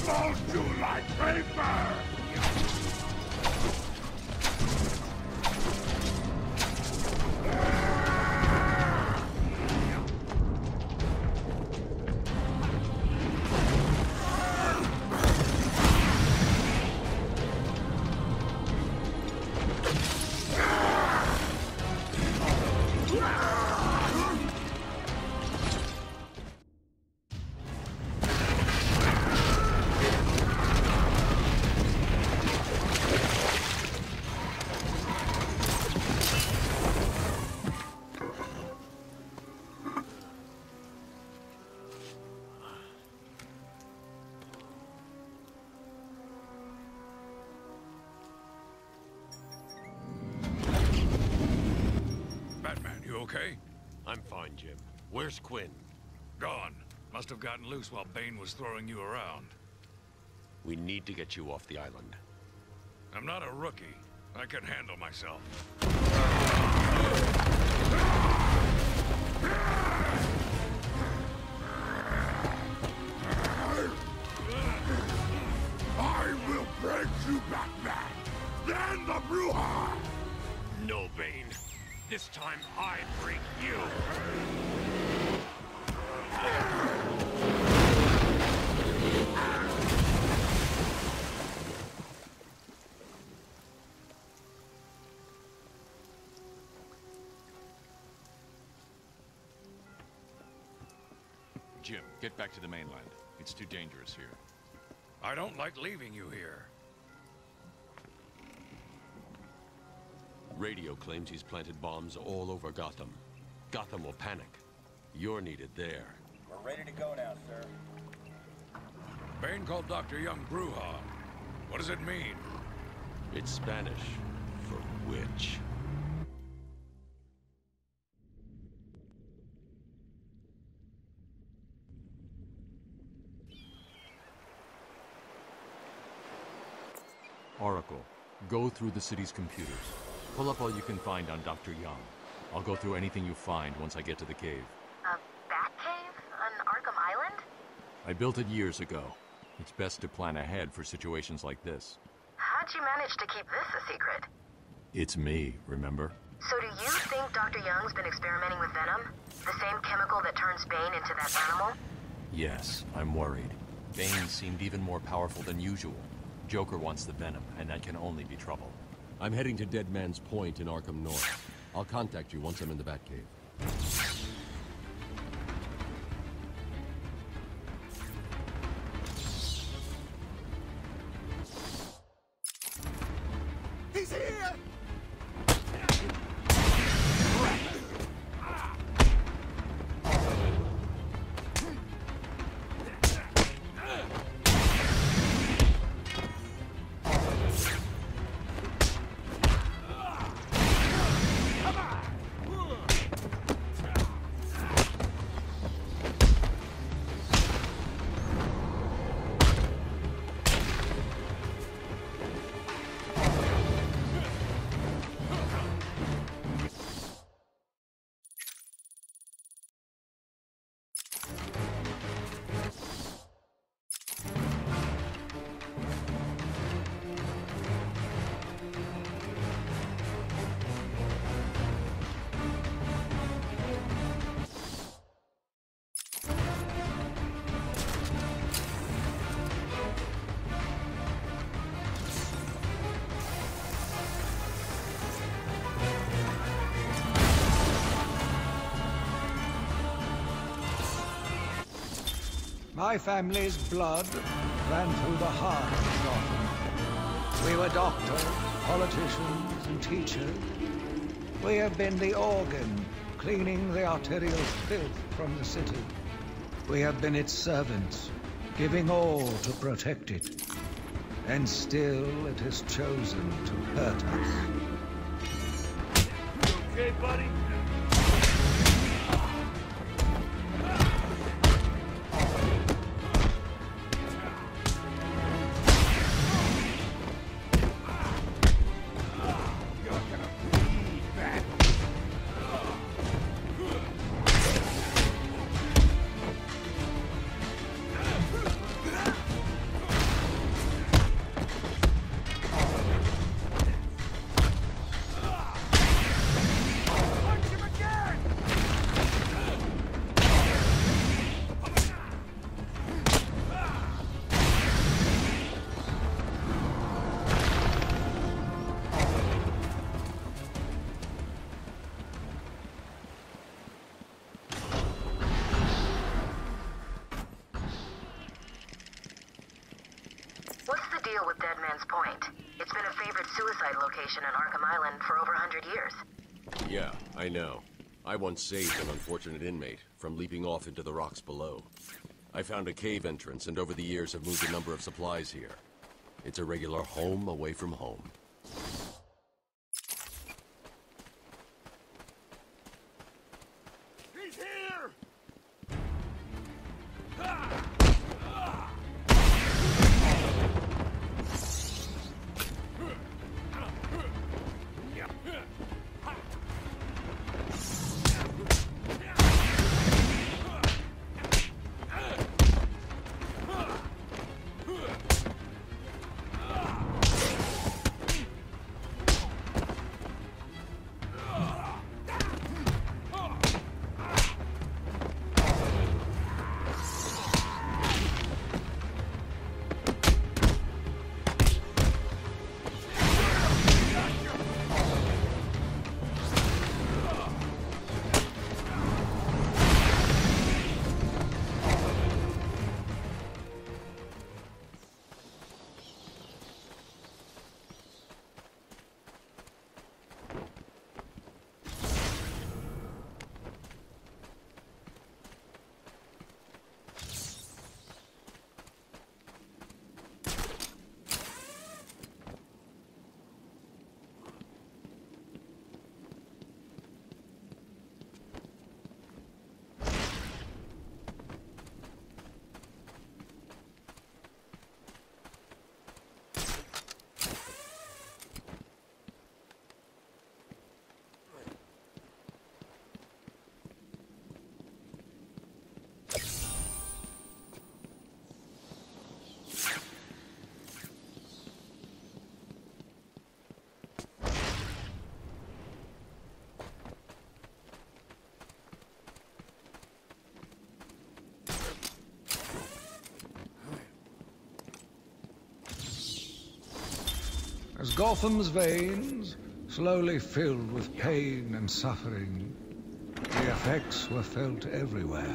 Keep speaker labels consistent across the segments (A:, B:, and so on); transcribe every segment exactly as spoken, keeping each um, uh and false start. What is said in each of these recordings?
A: falls you like paper!
B: Okay?
C: I'm fine, Jim. Where's Quinn?
B: Gone. Must have gotten loose while Bane was throwing you around.
C: We need to get you off the island.
B: I'm not a rookie. I can handle myself.
A: I will break you, Batman! Then the Bruja!
C: No, Bane. This time I break you.
D: Jim, get back to the mainland. It's too dangerous here.
B: I don't like leaving you here.
C: Radio claims he's planted bombs all over Gotham. Gotham will panic. You're needed there.
E: We're ready to go now, sir.
B: Bane called Doctor Young Bruja. What does it mean?
C: It's Spanish for witch.
F: Oracle, go through the city's computers. Pull up all you can find on Doctor Young. I'll go through anything you find once I get to the cave.
G: A bat cave? On Arkham Island?
F: I built it years ago. It's best to plan ahead for situations like this.
G: How'd you manage to keep this a secret?
F: It's me, remember?
G: So do you think Doctor Young's been experimenting with venom? The same chemical that turns Bane into that animal?
F: Yes, I'm worried. Bane seemed even more powerful than usual. Joker wants the venom, and that can only be trouble.
H: I'm heading to Dead Man's Point in Arkham North. I'll contact you once I'm in the Batcave.
A: He's here!
I: My family's blood ran through the heart of Gotham. We were doctors, politicians, and teachers. We have been the organ, cleaning the arterial filth from the city. We have been its servants, giving all to protect it. And still it has chosen to hurt us.
A: You okay, buddy?
G: deal with Dead Man's Point. It's been a favorite suicide location on Arkham Island for over a hundred years.
H: Yeah, I know. I once saved an unfortunate inmate from leaping off into the rocks below. I found a cave entrance and over the years have moved a number of supplies here. It's a regular home away from home.
A: He's here!
I: As Gotham's veins slowly filled with pain and suffering, the effects were felt everywhere.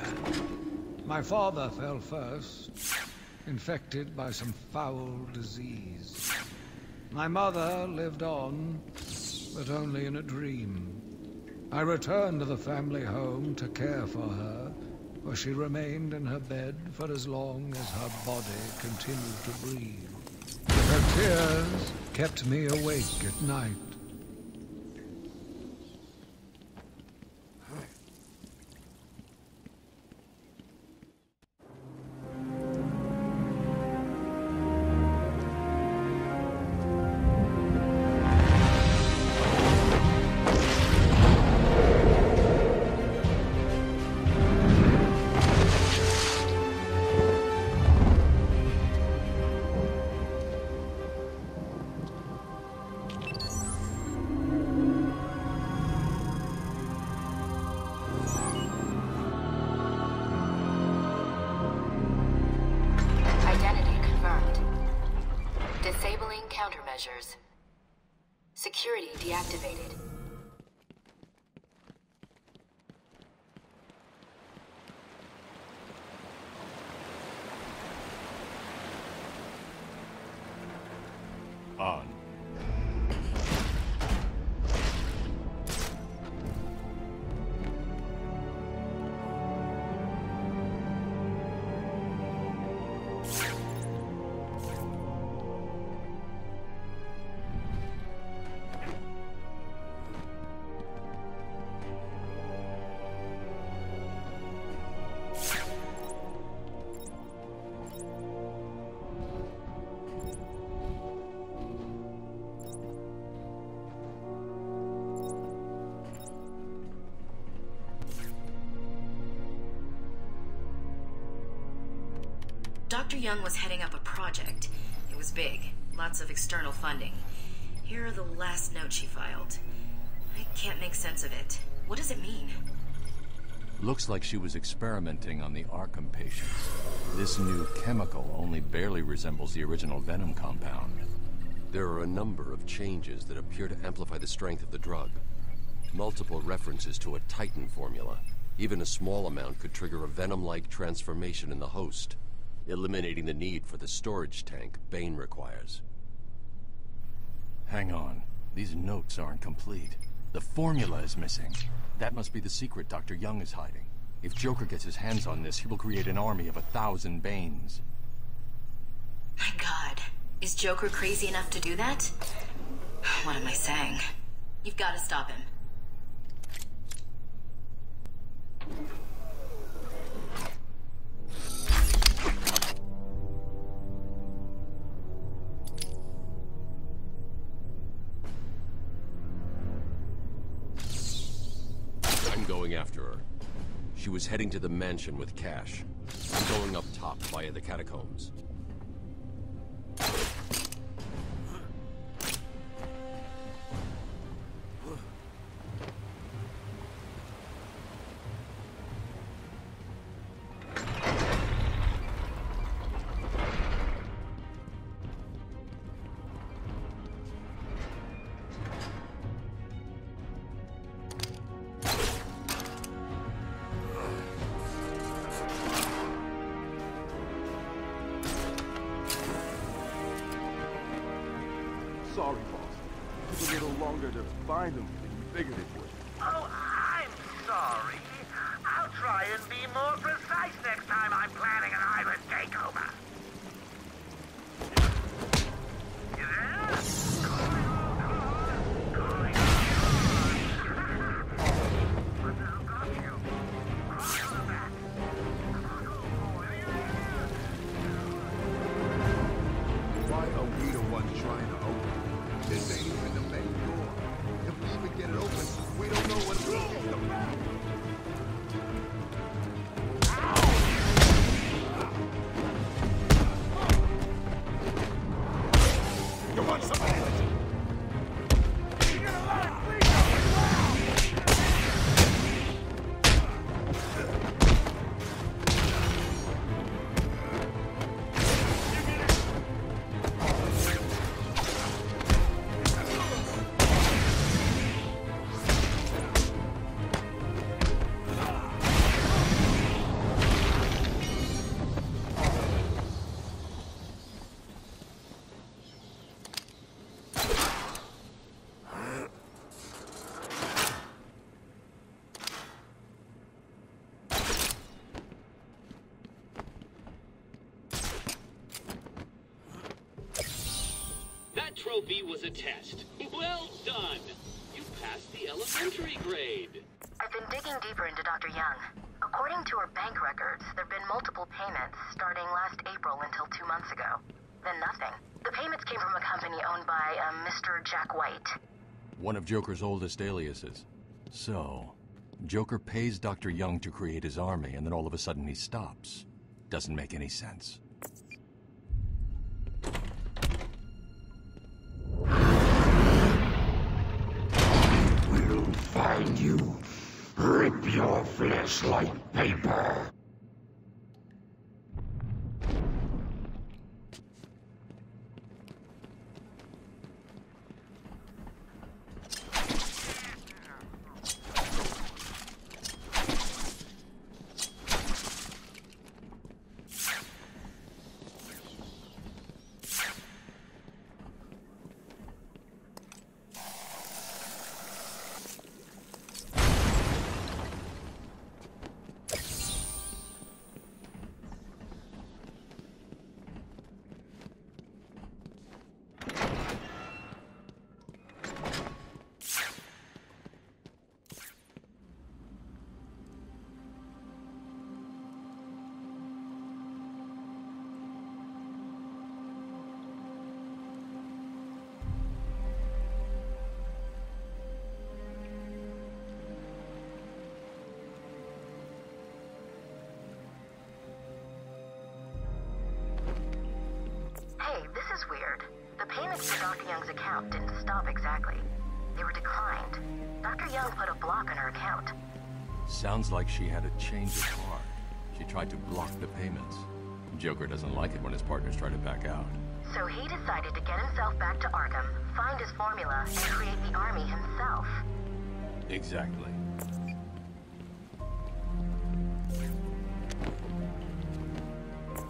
I: My father fell first, infected by some foul disease. My mother lived on, but only in a dream. I returned to the family home to care for her, where she remained in her bed for as long as her body continued to breathe. Her tears kept me awake at night.
G: Disabling countermeasures. Security deactivated.
F: On.
G: Doctor Young was heading up a project. It was big, lots of external funding. Here are the last notes she filed. I can't make sense of it. What does it mean?
F: Looks like she was experimenting on the Arkham patients. This new chemical only barely resembles the original Venom compound.
H: There are a number of changes that appear to amplify the strength of the drug. Multiple references to a Titan formula. Even a small amount could trigger a Venom-like transformation in the host. eliminating the need for the storage tank Bane requires.
F: Hang on. These notes aren't complete. The formula is missing. That must be the secret Doctor Young is hiding. If Joker gets his hands on this, he will create an army of a thousand Banes.
G: My God. Is Joker crazy enough to do that? What am I saying? You've got to stop him.
H: I'm going after her. She was heading to the mansion with cash. I'm going up top via the catacombs.
J: Sorry, boss. Took a little longer to find them than you figured it would.
K: Oh, I'm sorry. I'll try and be more precise next time I'm planning an island takeover. You there? Calling. But now got you. Cross to the back.
A: Why are we the ones trying to open? This ain't even the main door. If we even get it open, we don't know what's wrong about. You want some energy? You're gonna let it bleed
L: That trophy was a test. Well done! You passed the elementary grade.
G: I've been digging deeper into Doctor Young. According to her bank records, there have been multiple payments starting last April until two months ago. Then nothing. The payments came from a company owned by a Mister Jack White.
F: One of Joker's oldest aliases. So, Joker pays Doctor Young to create his army, and then all of a sudden he stops. Doesn't make any sense.
A: We'll find you. Rip your flesh like paper.
G: Hey, this is weird. The payments to Doctor Young's account didn't stop exactly. They were declined. Doctor Young put a block on her account.
F: Sounds like she had a change of heart. She tried to block the payments. Joker doesn't like it when his partners try to back out.
G: So he decided to get himself back to Arkham, find his formula, and create the army himself.
F: Exactly.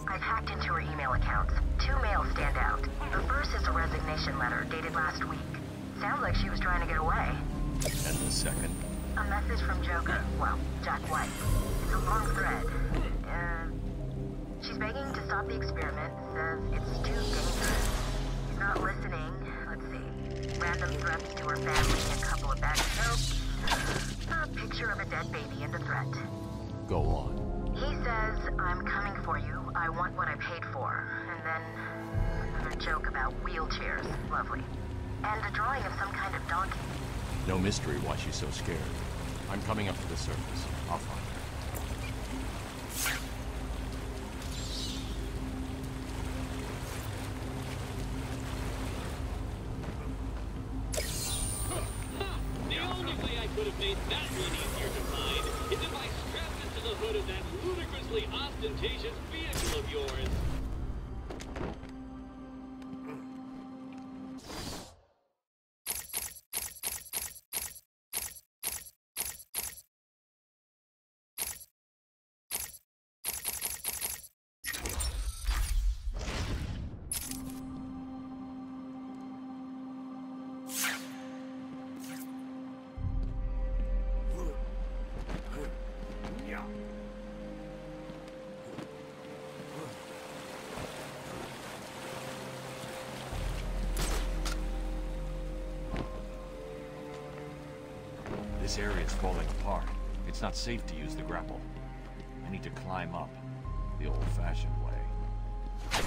G: I've hacked into her email accounts. Two mails stand out. The first is a resignation letter dated last week. Sounds like she was trying to get away.
F: And the second?
G: A message from Joker. Well, Jack White. It's a long thread. Uh, she's begging to stop the experiment. Says it's too dangerous. He's not listening. Let's see. Random threats to her family, a couple of bags of soap, a picture of a dead baby and a threat.
F: Go on.
G: He says, I'm coming for you. I want what I paid for. And then another joke about wheelchairs. Lovely. And a drawing of some kind of donkey.
F: No mystery why she's so scared. I'm coming up to the surface. I'll find her.
L: The only way I could have made that one easier to find is if I strapped it to the hood of that ludicrously ostentatious vehicle of yours.
F: This area is falling apart. It's not safe to use the grapple. I need to climb up, the old-fashioned way.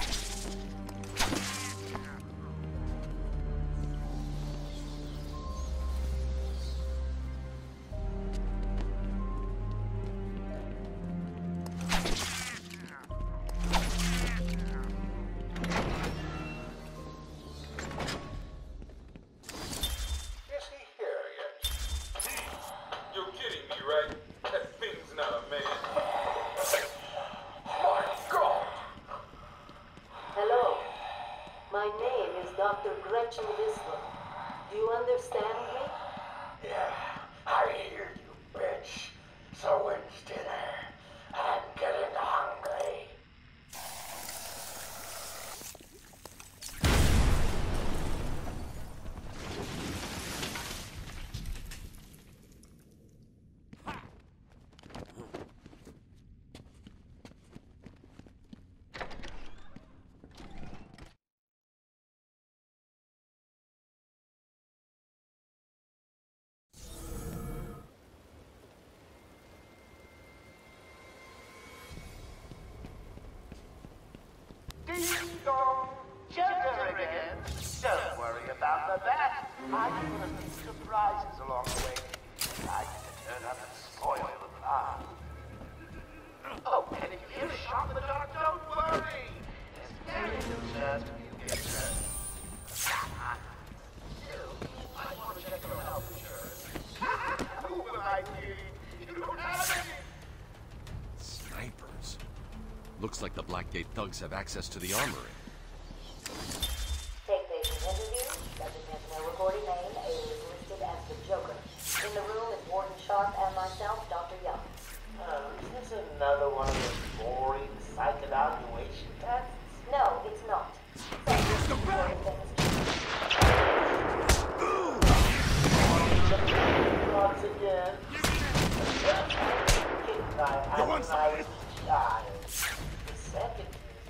M: Do you understand me?
K: Yeah, I hear you, bitch. So when's dinner? I'm getting hungry. Ding-dong! Joker again! Don't worry about the bat. I put a few surprises along the way. I get to turn up and spoil the fun. Oh, and if you hear a shot in the dark, don't worry. There's very little chance of you getting hurt. Still, I want to check your health insurance. Who will I need? You don't have any.
H: Snipers. Looks like the Blackgate thugs have access to the armory.
M: Take patient interview. Subject has no recorded name. Alias listed as the Joker. In the room is Warden Sharp and myself, Doctor Young.
K: Oh, is this another one of those boring psych evaluation tests?
M: No, it's not.
K: Once again. I want something. The second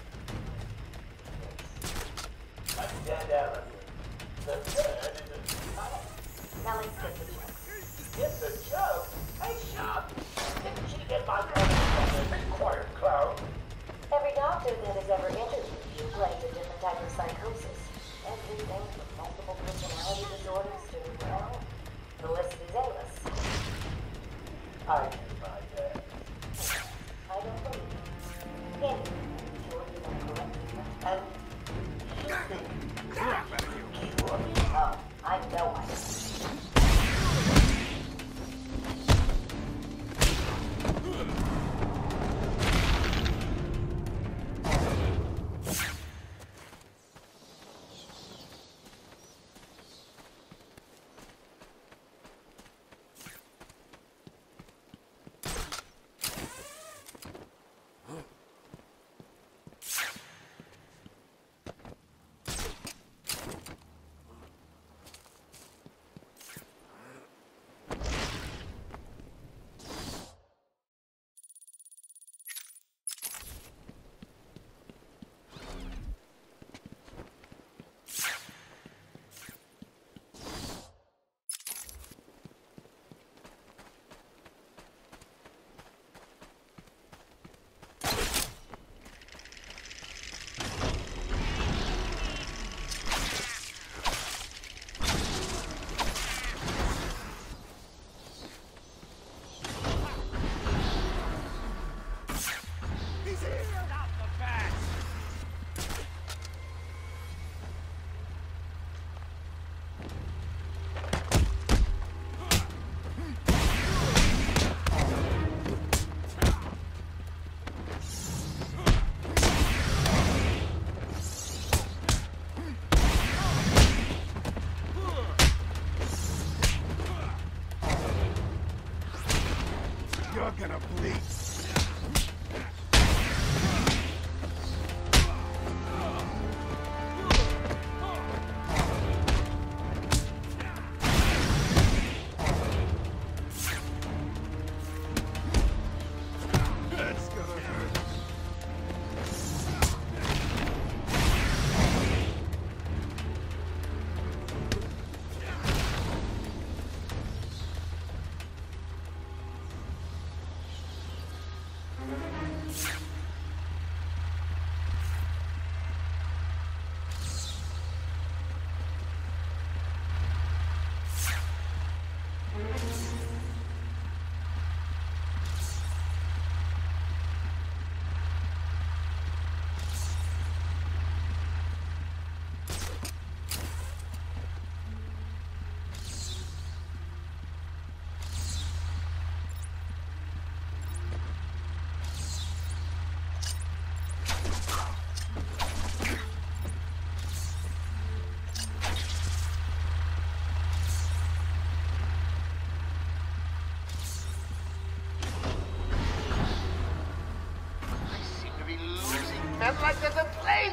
K: is a dead elephant. The third is a...
M: Now let's get the joke.
K: Get the joke? Hey, Sharp! Didn't you get my comment from the quiet clown?
M: Every doctor that has ever interviewed you claims a different type of psychosis. Everything from multiple personality disorders to, well, the list is endless.
K: I can buy that.
M: I don't believe it. Anyway, sure you are correct.
K: And you think
M: Crap out of you. Oh, I know I am.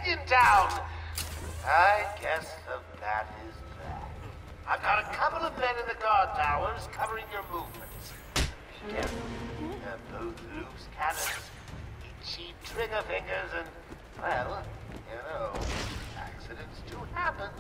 K: plague in town. I guess the bat is back. I've got a couple of men in the guard towers covering your movements. Be careful. They're both loose cannons, itchy trigger fingers, and, well, you know, accidents do happen.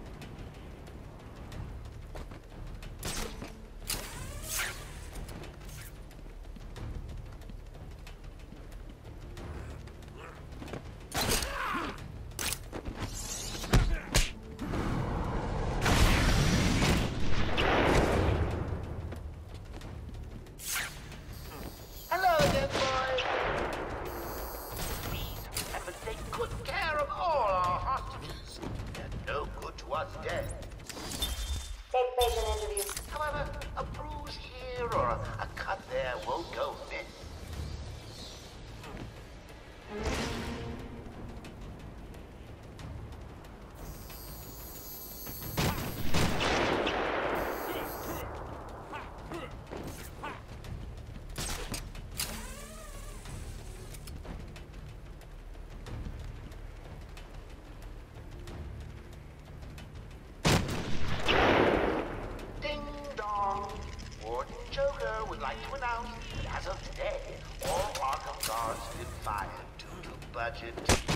K: Like to announce that as of today, all Arkham guards have been fired due to budget.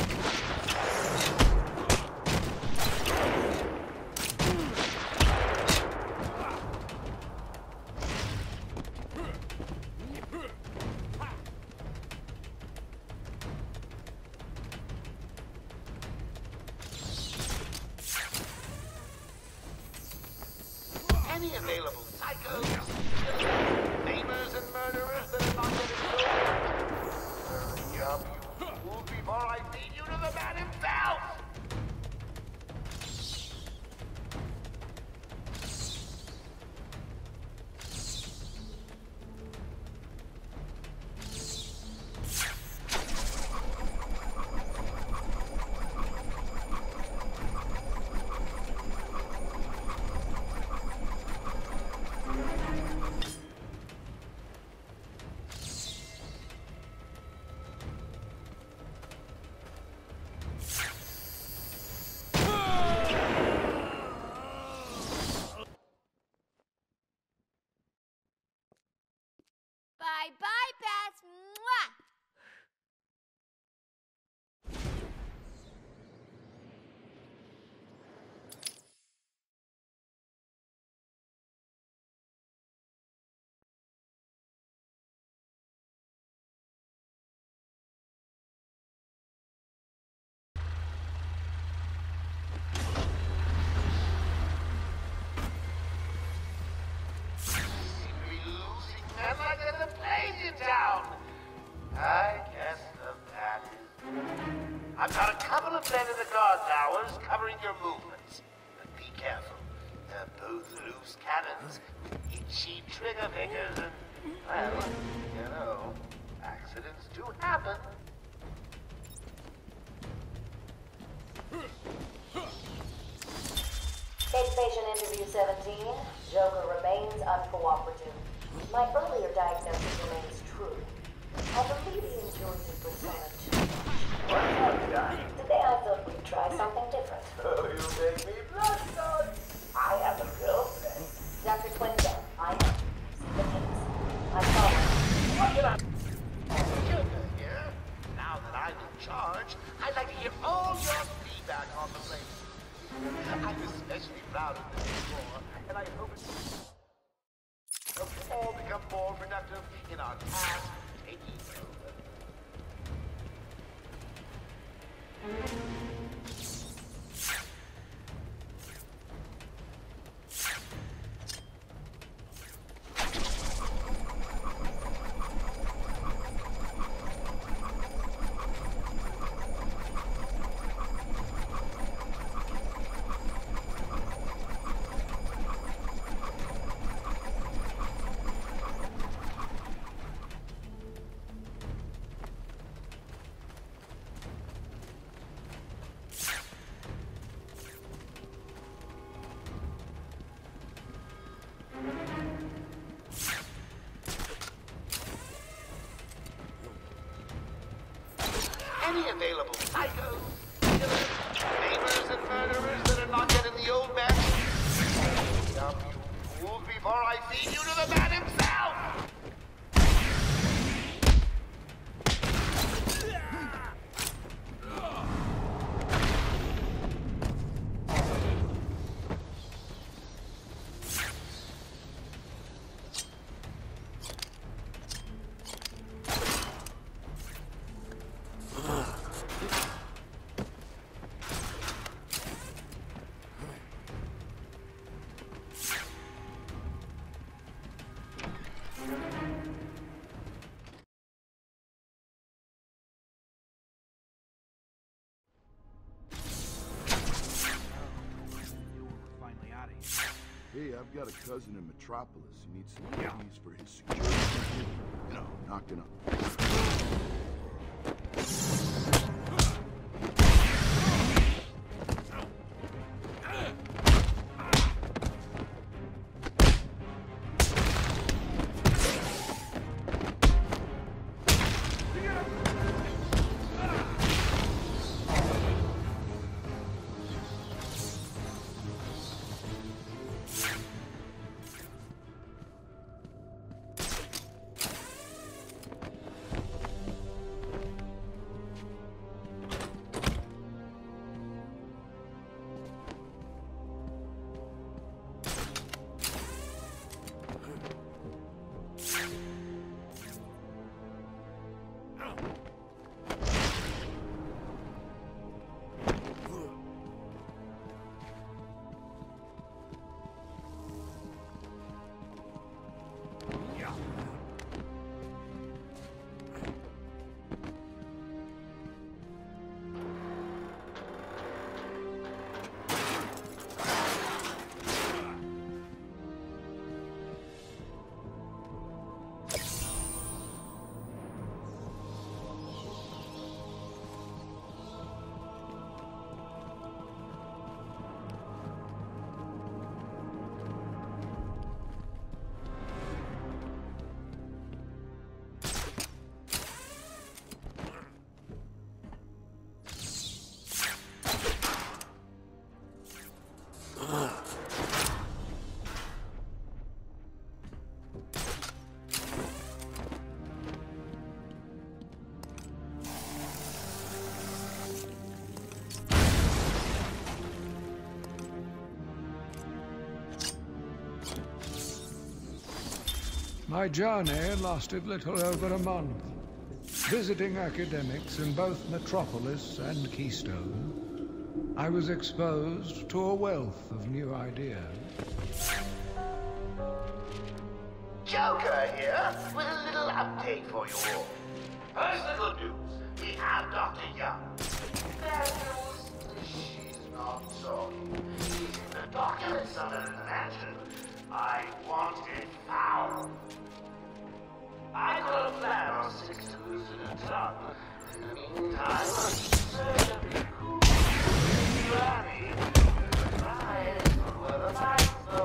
K: Any available psychos? Namers and murderers that are not yet exposed. Hurry up, you fool, before I lead you to the man himself!
N: Bye-bye, Beth. Mwah!
K: Down. I guess the bat is... I've got a couple of men in the guard towers covering your movements. But be careful. They're both loose cannons, itchy trigger fingers, and, well, you know, accidents do happen.
M: Case patient interview seventeen. Joker remains uncooperative. My earlier diagnosis remains true. I believe he enjoys his persona too much. What's up, Doc? Today I thought we'd try something different.
K: Oh, you make me blush, Doc. I have a girlfriend.
M: Doctor Quinton, I am. See the case. I saw him.
K: What did I... Joker here. Now that I'm in charge, I'd like to hear all your feedback on the place. I'm especially proud of this floor, and I hope it's... we'll all become more productive in our task of taking over. Any available psychos?
A: Hey, I've got a cousin in Metropolis. He needs some keys for his security. No, knocking up.
I: My journey lasted little over a month. Visiting academics in both Metropolis and Keystone, I was exposed to a wealth of new ideas.
K: Joker here with a little update for you all. First little news, we have Doctor Young. Bad news, she's not sorry. She's in the documents under the mansion. I want it found. I got a plan on six to lose in a ton. In the meantime, search a big cool granny. Try it, whoever finds them.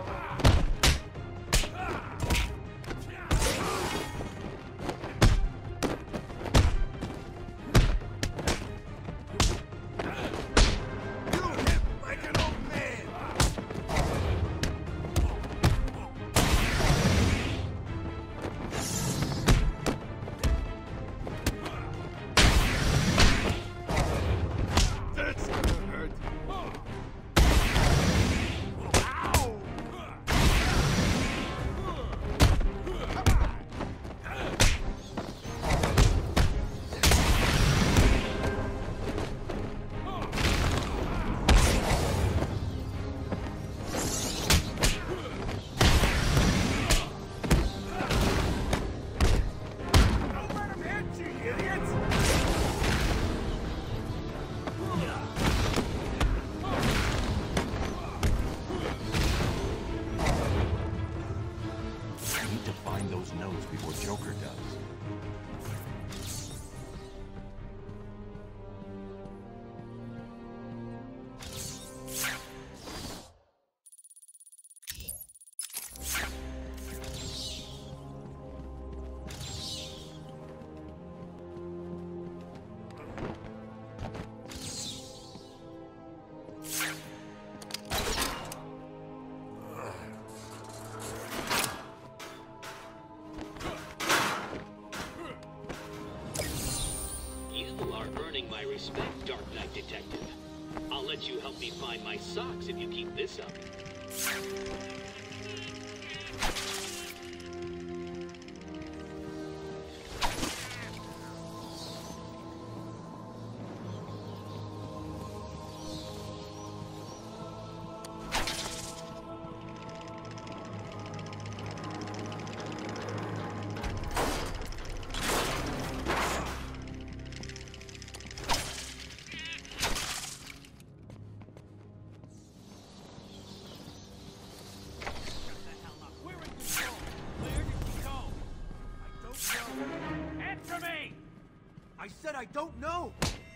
F: Before Joker does.
L: My respect, Dark Knight Detective. I'll let you help me find my socks if you keep this up.
O: don't know.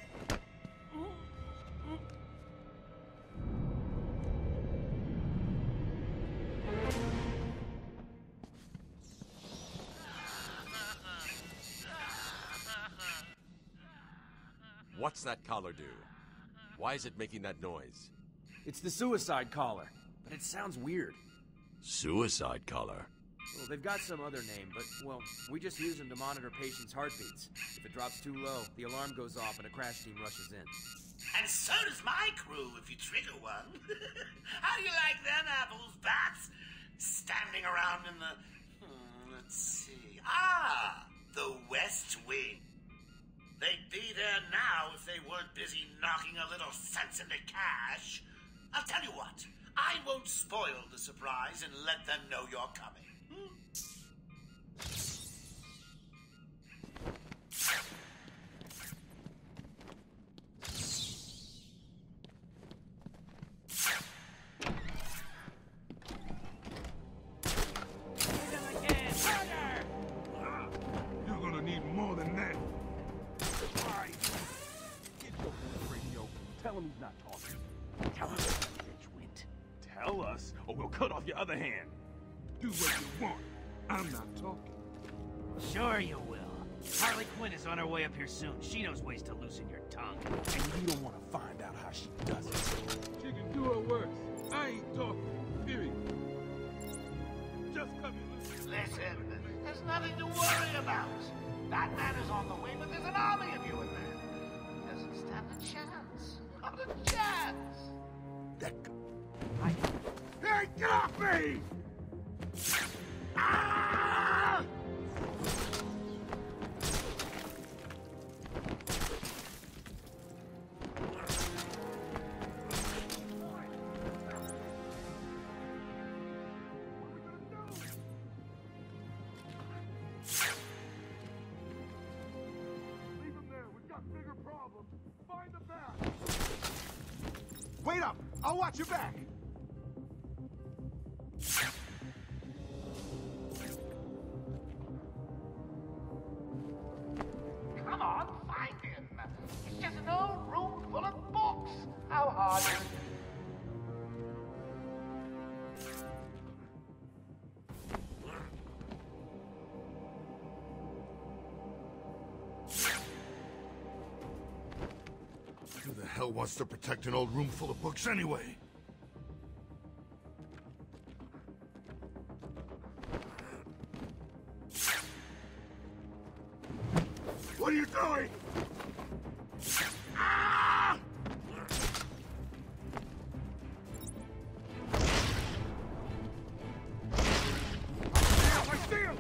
C: What's that collar do? Why is it making that noise?
O: It's the suicide collar, but it sounds weird.
H: Suicide collar?
O: Well, they've got some other name, but, well, we just use them to monitor patients' heartbeats. If it drops too low, the alarm goes off and a crash team rushes in.
K: And so does my crew if you trigger one. How do you like them apples, Bats? Standing around in the... Hmm, let's see... Ah! The West Wing. They'd be there now if they weren't busy knocking a little sense into cash. I'll tell you what. I won't spoil the surprise and let them know you're coming. Hmm?
A: You're gonna need more than that. Alright. Get your radio. Tell him he's not talking. Tell him that bitch went. Tell us, or we'll cut off your other hand. Do what you want. I'm not talking.
P: Sure you will. Harley Quinn is on her way up here soon. She knows ways to loosen your tongue.
A: And you don't want to find out how she does it. She can do it worse. I ain't talking. Period. Just cut me loose.
K: Listen, there's nothing to worry about. Batman is on the way, but there's an army of you in there. Doesn't stand a chance. Not a chance.
A: That I... Hey, get off me! Ah! Leave him there. We've got bigger problems. Find the bat. Wait up! I'll watch your back!
K: Come on, find him. It's just an old room full of books. How hard is it?
A: Who the hell wants to protect an old room full of books anyway? What are you doing? Ah! I see him!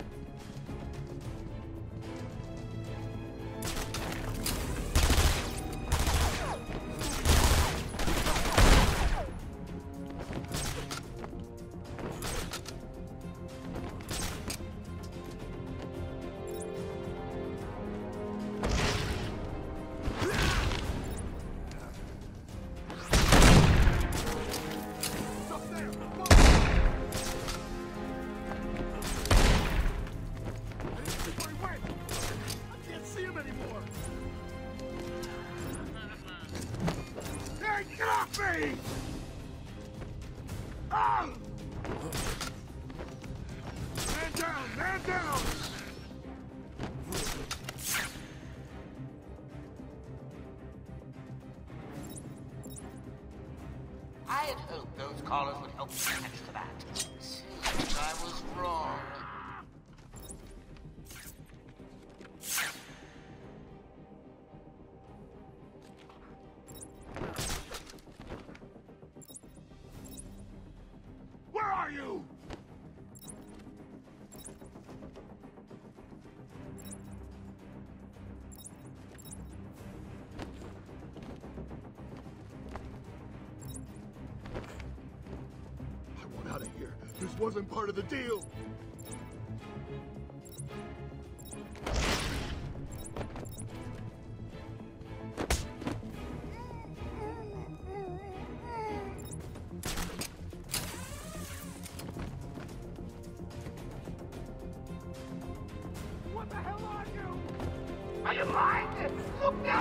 A: Get off me! Ah! Man down! Man down!
K: I had hoped those collars would help me catch to that. Seems I was wrong.
A: Where are you? I want out of here. This wasn't part of the deal.
K: What the hell are you? Are you blind? Look down!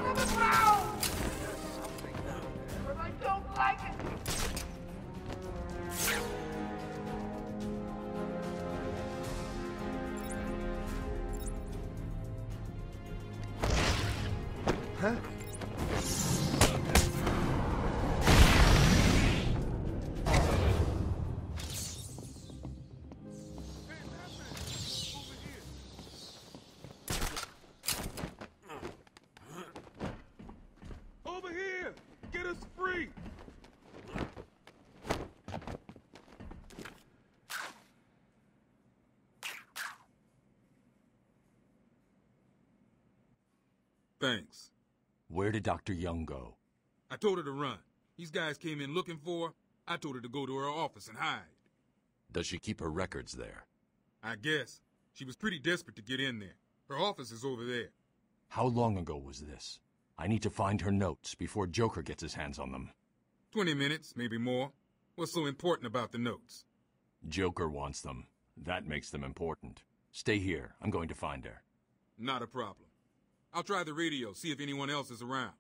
Q: Thanks.
F: Where did Doctor Young go?
Q: I told her to run. These guys came in looking for her. I told her to go to her office and hide.
H: Does she keep her records there?
Q: I guess. She was pretty desperate to get in there. Her office is over there.
F: How long ago was this? I need to find her notes before Joker gets his hands on them.
Q: Twenty minutes, maybe more. What's so important about the notes?
F: Joker wants them. That makes them important. Stay here. I'm going to find her.
Q: Not a problem. I'll try the radio, see if anyone else is around.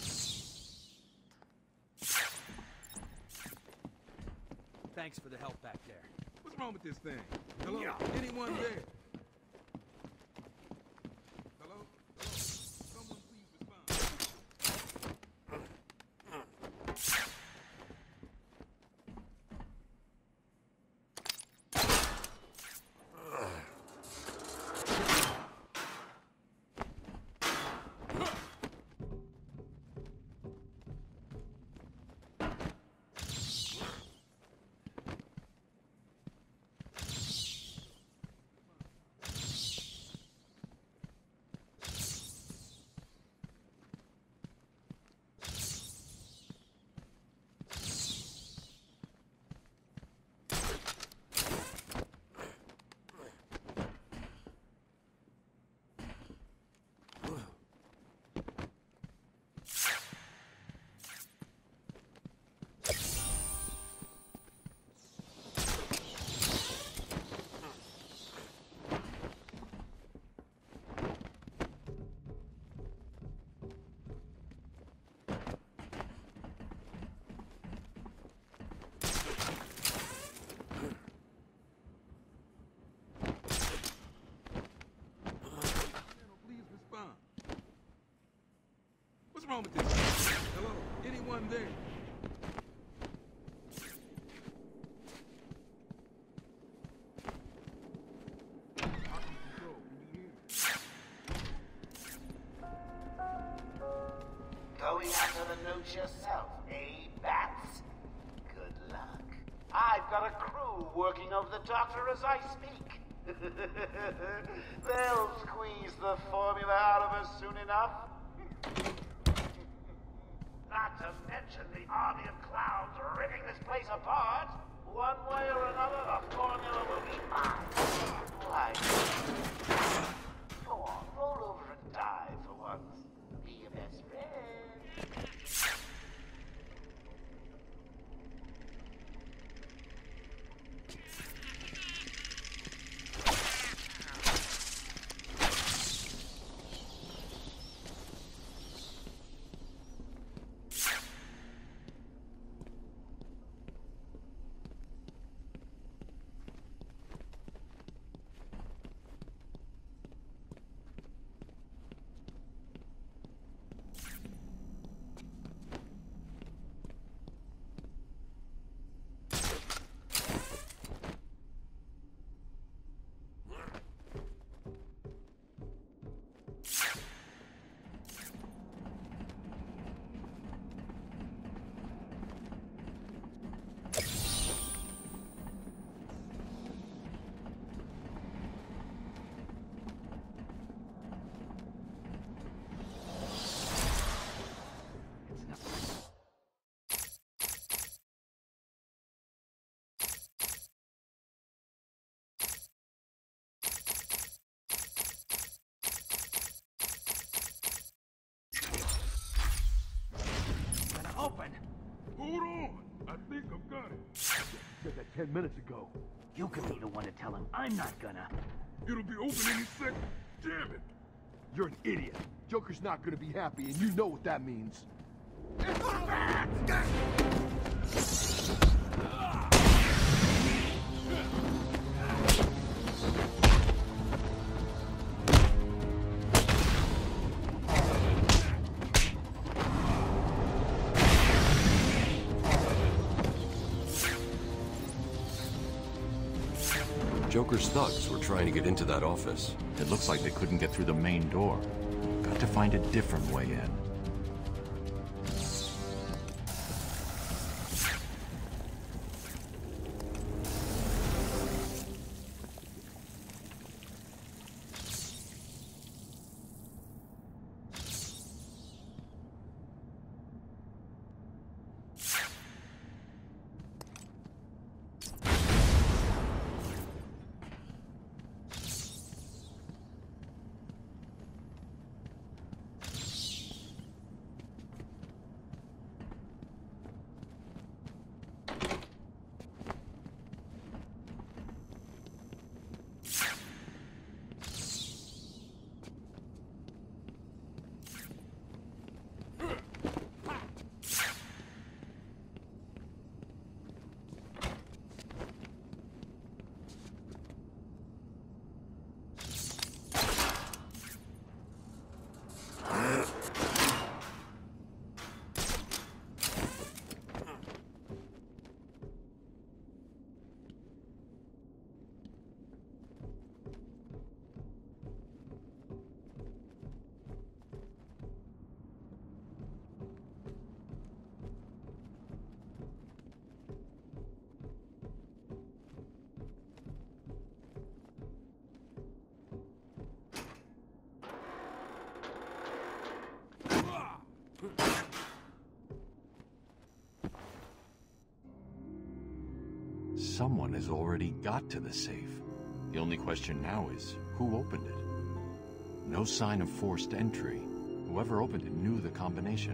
O: Thanks for the help back there.
Q: What's wrong with this thing? Hello? Anyone there? Hello? Hello? Someone please respond. What's wrong with this? Hello? Anyone there?
K: Going after the notes yourself, eh, Bats? Good luck. I've got a crew working over the doctor as I speak. They'll squeeze the formula out of us soon enough. Not to mention the army of clowns ripping this place apart. One way or another, the formula will be mine. Like, go on, roll over and die for once. Be your best friend.
P: Open!
Q: Hold on! I think I've got it.
J: Said that ten minutes ago.
P: You can be the one to tell him. I'm not gonna.
Q: It'll be open any second. Damn it!
J: You're an idiot. Joker's not gonna be happy, and you know what that means.
H: Joker's thugs were trying to get into that office.
F: It looks like they couldn't get through the main door. Got to find a different way in. someone has already got to the safe. The only question now is, who opened it? No sign of forced entry. Whoever opened it knew the combination.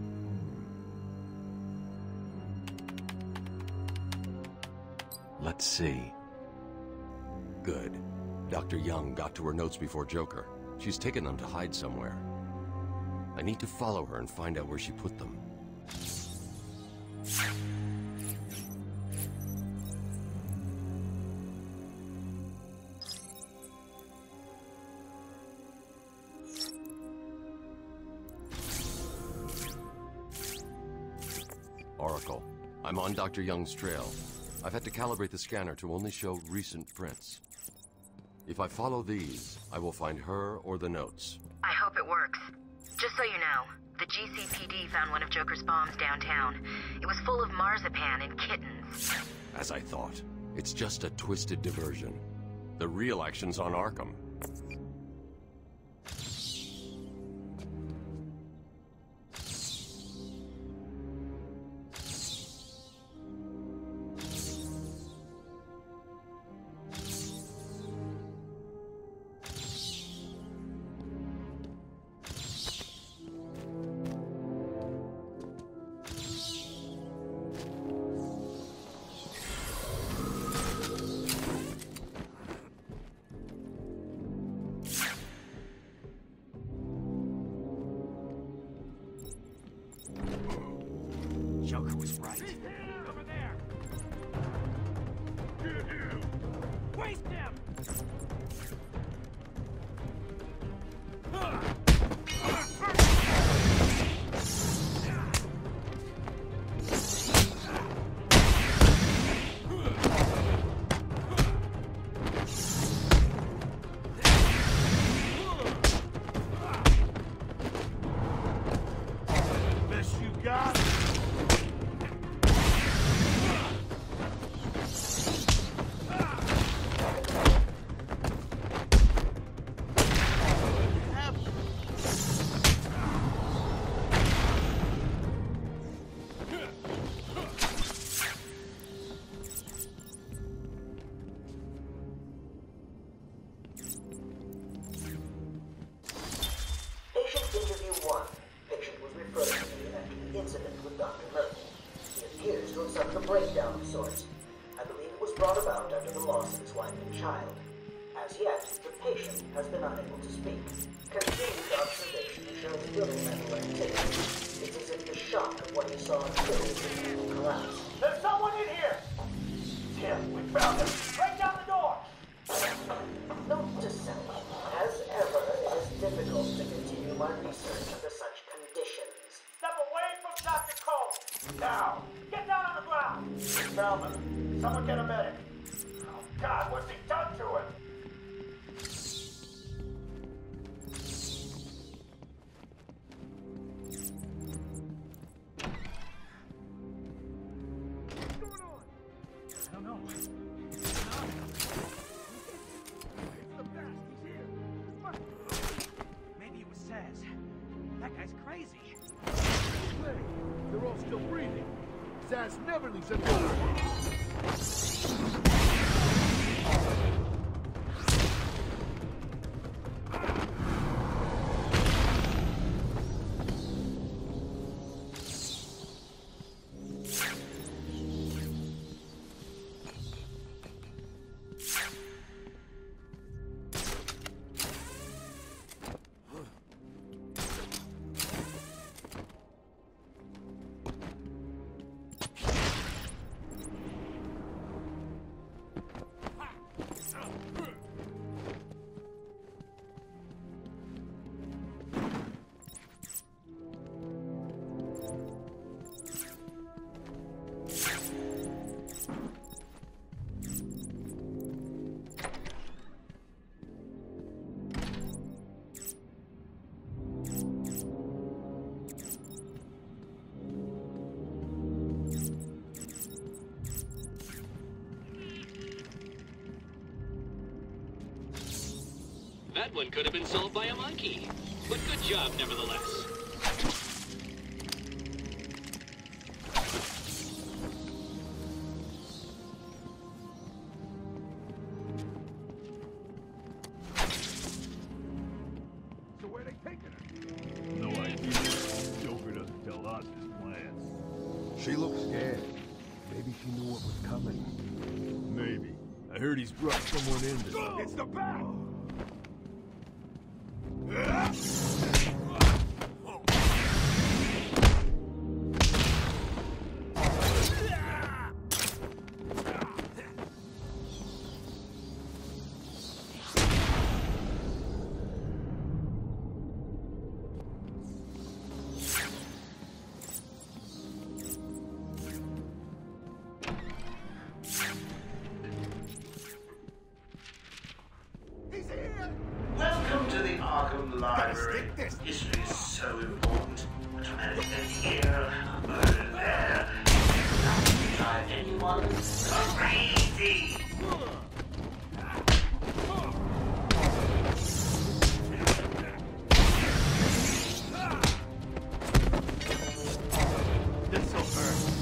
F: Let's see.
H: Good. Doctor Young got to her notes before Joker. She's taken them to hide somewhere. I need to follow her and find out where she put them. Oracle, I'm on Doctor Young's trail. I've had to calibrate the scanner to only show recent prints. If I follow these, I will find her or the notes.
G: I hope it works. Just so you know, the G C P D found one of Joker's bombs downtown. It was full of marzipan and kittens.
H: As I thought, it's just a twisted diversion. The real action's on Arkham.
P: Joker was right.
A: Over there! Get him! Waste him! Best you got?
K: Patient interview one. Patient was referred to me after the incident with Doctor Murphy. He appears to have suffered a breakdown of sorts. I believe it was brought about after the loss of his wife and child. As yet, the patient has been unable to speak. Continued observation shows little mental activity. It's as if the shock of what he saw killed his collapse.
A: There's someone in here! Tim, we found him! Break down the door!
K: Note to self, as ever, it is difficult to continue my research under such conditions.
A: Step away from Doctor Cole! Now! Get down on the ground! Feldman, someone get a medic! Oh, God, what's he done to him?
P: I don't know. Maybe it was Saz. That guy's crazy.
J: Hey, they're all still breathing. Zaz never leaves a door.
L: That one could have been solved by a monkey. But good job, nevertheless.
J: looked scared. Maybe she knew what was coming.
A: Maybe. I heard he's brought someone in to... It's the bat!
K: Welcome to the Arkham Library. History is so important. A traumatic event here, a murder there. Not to drive anyone crazy.
A: This'll hurt.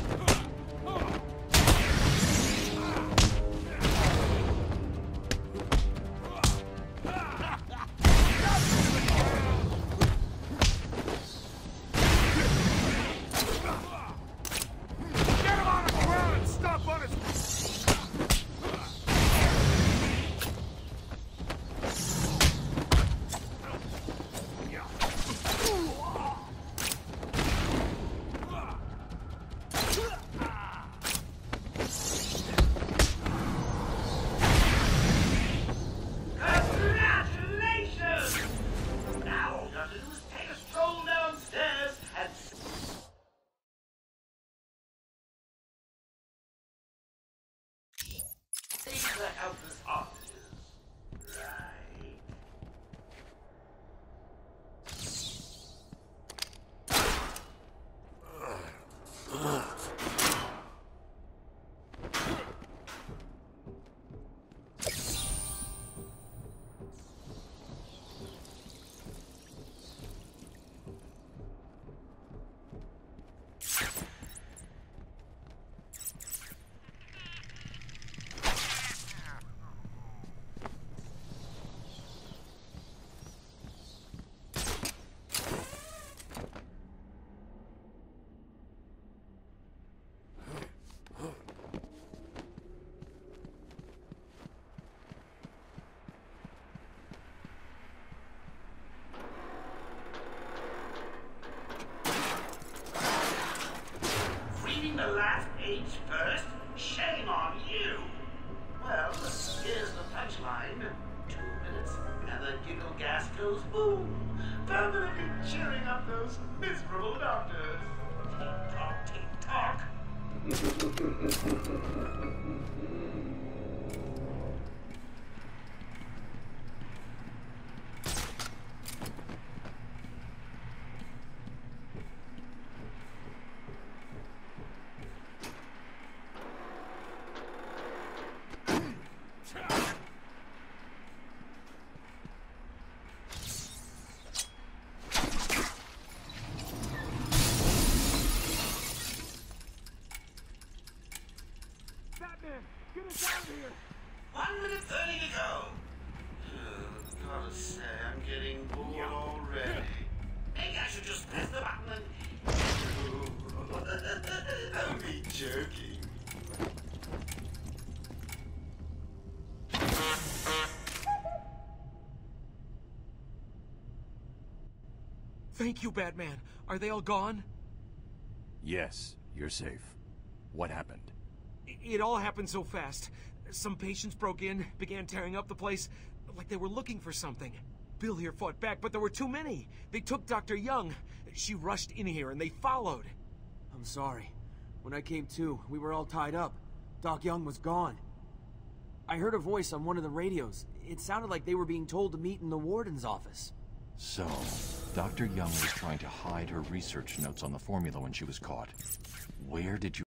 K: The last page first? Shame on you! Well, here's the punchline. Two minutes, and the giggle gas goes boom, permanently cheering up those miserable doctors. Tick-tock, tick-tock.
A: Get us out of here!
K: One minute thirty to go. Oh, gotta say, I'm getting bored already. Maybe I should just press the button and... Only joking.
P: Thank you, Batman. Are they all gone?
F: Yes, you're safe. What happened?
P: It all happened so fast. Some patients broke in, began tearing up the place, like they were looking for something. Bill here fought back, but there were too many. They took Doctor Young. She rushed in here and they followed.
O: I'm sorry. When I came to, we were all tied up. Doc Young was gone. I heard a voice on one of the radios. It sounded like they were being told to meet in the warden's office.
F: So, Doctor Young was trying to hide her research notes on the formula when she was caught. Where did you